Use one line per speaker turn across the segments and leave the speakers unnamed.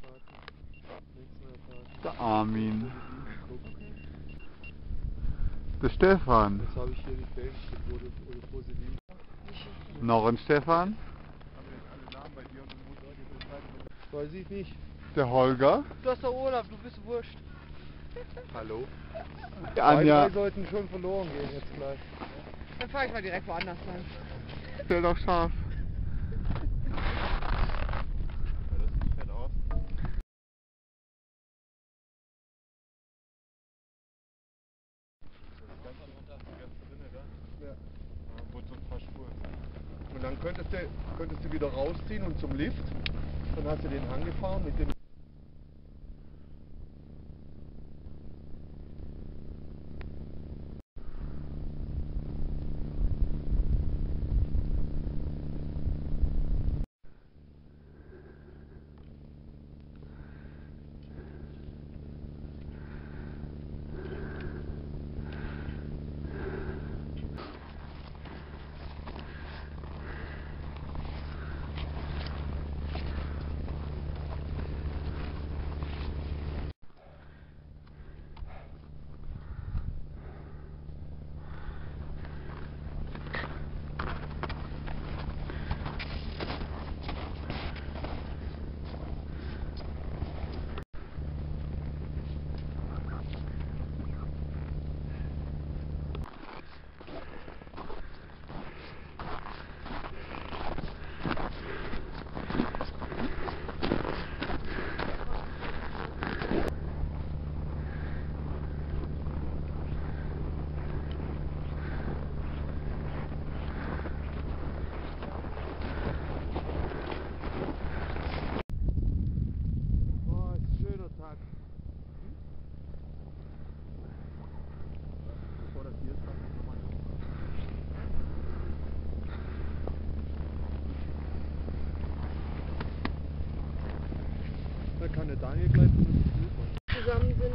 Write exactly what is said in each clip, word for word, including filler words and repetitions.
Der Armin. Der Stefan.
Jetzt habe ich hier die Fähigkeit, wo du, wo du positiv.
Noch ein Stefan.
Weiß ich nicht.
Der Holger.
Du hast doch Urlaub, du bist wurscht.
Hallo?
Die
Anja.
Anja.
Zwei sollten schon verloren gehen jetzt gleich.
Dann fahre ich mal direkt woanders lang.
Stell doch scharf.
Ja, das sieht fett aus. Ja. Wurde so ein paar Spuren. Und dann könntest du, könntest du wieder rausziehen und zum Lift. Dann hast du den Hang gefahren mit dem. Da kann der Daniel gleich
Zusammen sind.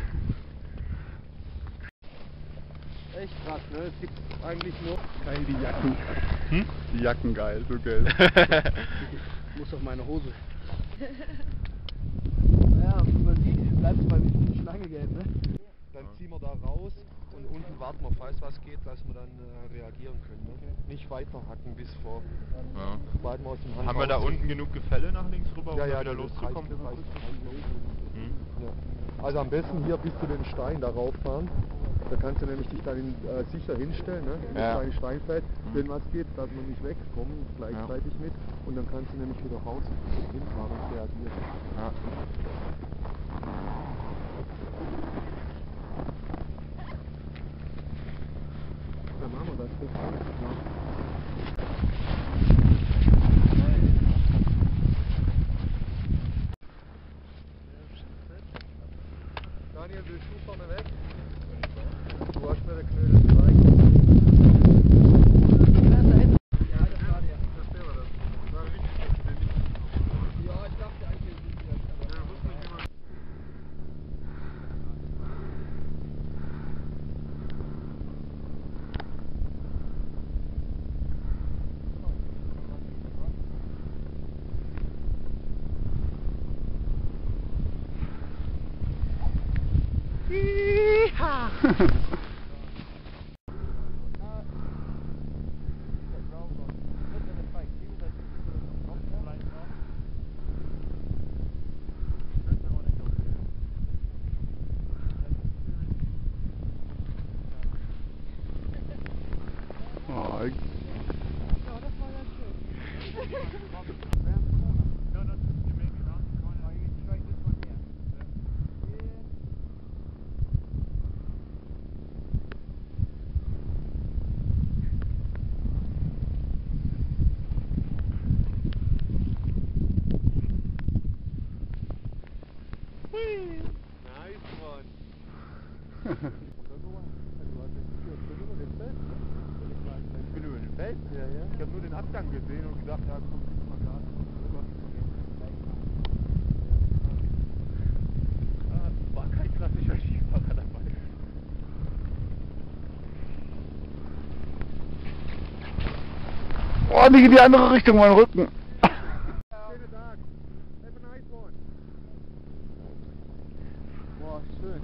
echt krass, ne? Es gibt eigentlich nur geil die Jacken.
Hm? Die Jacken geil, so geil.
Muss auf meine Hose. Naja, wie man sieht, bleibt es beim Schlangegeld, ne? Dann ziehen wir da raus und unten warten wir, falls was geht, dass wir dann äh, reagieren können. Ne? Nicht weiter hacken bis vor.
Ja.
Sobald wir aus dem Hang
Haben wir da
rausziehen.
unten genug Gefälle nach links rüber, um
Ja,
da
ja,
wieder
das
loszukommen?
reicht, das reicht.
Hm?
Ja. Also am besten hier bis zu den Stein da rauffahren. Da kannst du nämlich dich dann in, äh, sicher hinstellen, ne? In das
Ja.
kleine Steinfeld. Wenn was geht, dass wir nicht wegkommen, gleichzeitig mit. Und dann kannst du nämlich wieder raus hinfahren und reagieren.
Ja.
Dann machen wir das. Ja. Daniel, willst du vorne weg? Du hast mir den Knödel gezeigt. Ja, das war der. Das wäre das. Das war richtig, dass du den nicht. Ja, ich dachte eigentlich, wir sind jetzt. Aber ja, wir wussten nicht, wie man.
Oh, ich-
Nice one. Ich bin über den Feld. Ja, ja. Ich habe nur den Abgang gesehen und gedacht, ja, komm, gib mal Gas. Ah, war kein klassischer Skifahrer dabei.
Oh, nicht in die andere Richtung, mein Rücken.
Schönen Tag. Have a nice one.
Oh, schön.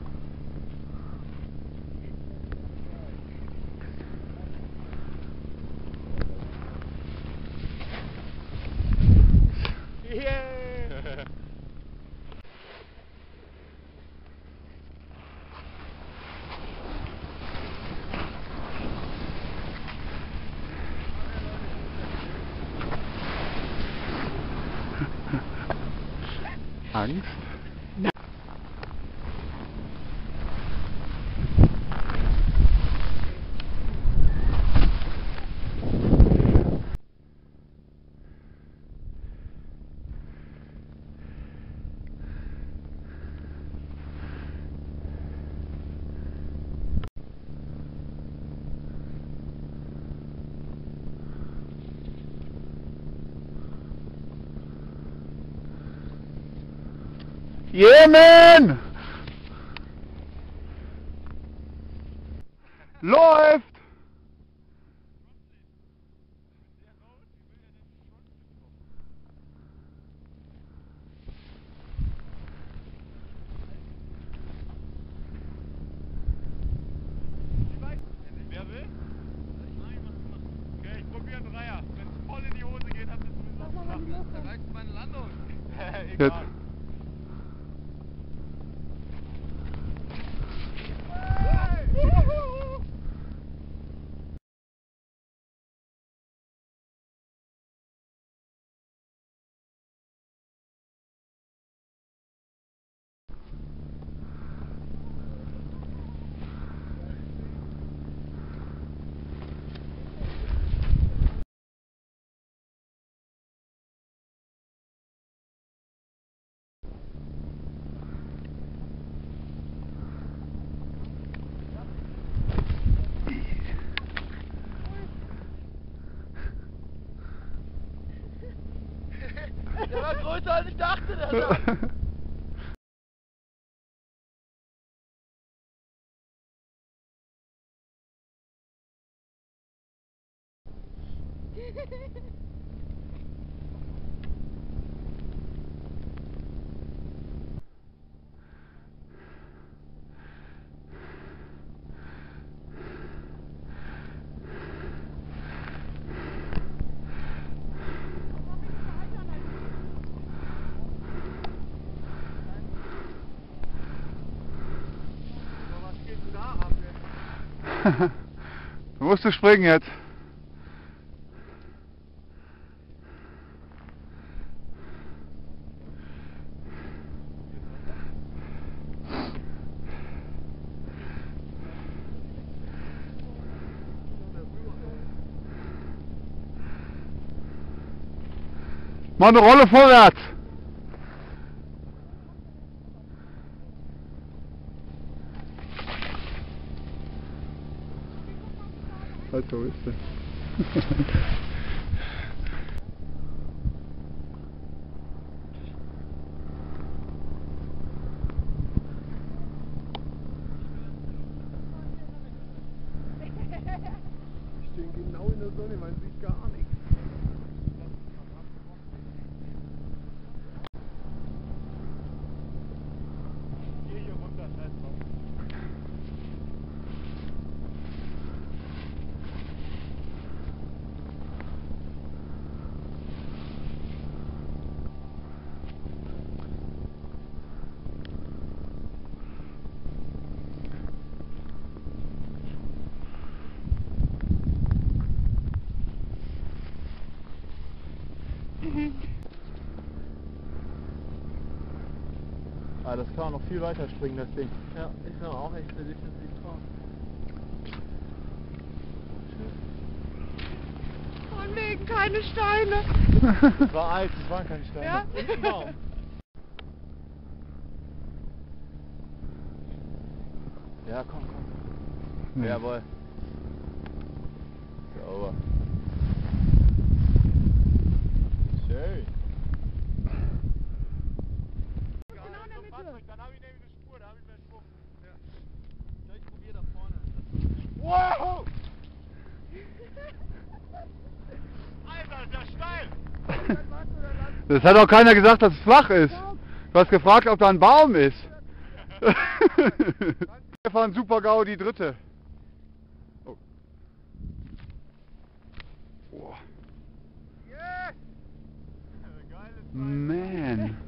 Yeah!
Angst? Jemen! Läuft!
Wer will? Nein, mach, mach. Okay, ich probiere einen Dreier. Wenn es voll in die Hose geht, hat es sowieso gemacht. Da reicht meine Landung. Egal.
Jetzt.
Der war größer als ich dachte, der da. Was geht denn da ab, ey?
Du musst du springen jetzt. Mach eine Rolle vorwärts! Halt so ist es.
Ich stehe genau in der Sonne, man sieht gar nichts. Geh hier runter, scheiß drauf.
Ah, das kann man noch viel weiter springen, das Ding.
Ja, ich bin auch echt defensiv drauf.
Von wegen keine Steine.
Es war alt, es waren keine Steine.
Ja?
Und ein Baum.
Ja, komm, komm.
Nee.
Jawohl. Sauber. Schön.
Genau in der Mitte.
Dann habe ich nämlich eine Spur, da habe ich mehr Schwung.
Ja, ich probiere da vorne.
Wow! Alter, ist ja steil!
Das hat auch keiner gesagt, dass es flach ist. Du hast gefragt, ob da ein Baum ist.
Stefan Super-GAU, die dritte. Oh. Oh.
Yes! Geiles Teil.
Man.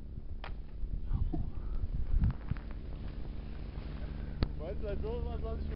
Meinst du halt so was, was ich